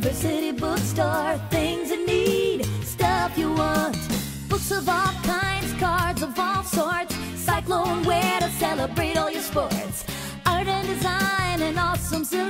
University Book Store, things you need, stuff you want. Books of all kinds, cards of all sorts, cyclone wear to celebrate all your sports. Art and design and awesome